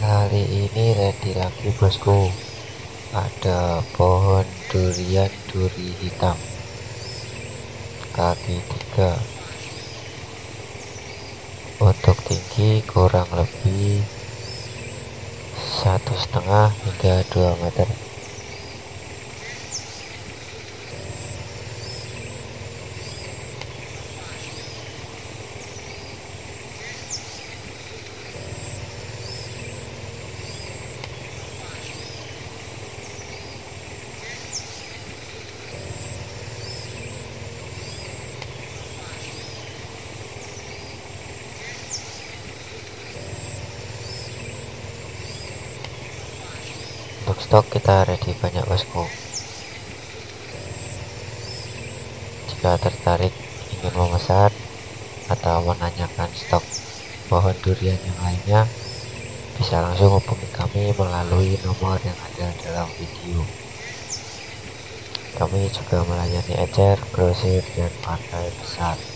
Kali ini ready lagi bosku. Ada pohon durian duri hitam kaki 3. Untuk tinggi kurang lebih 1,5 hingga 2 meter. Untuk stok kita ready banyak bosku. Jika tertarik ingin memesan atau menanyakan stok pohon durian yang lainnya, bisa langsung hubungi kami melalui nomor yang ada dalam video. Kami juga melayani ecer, grosir, dan partai besar.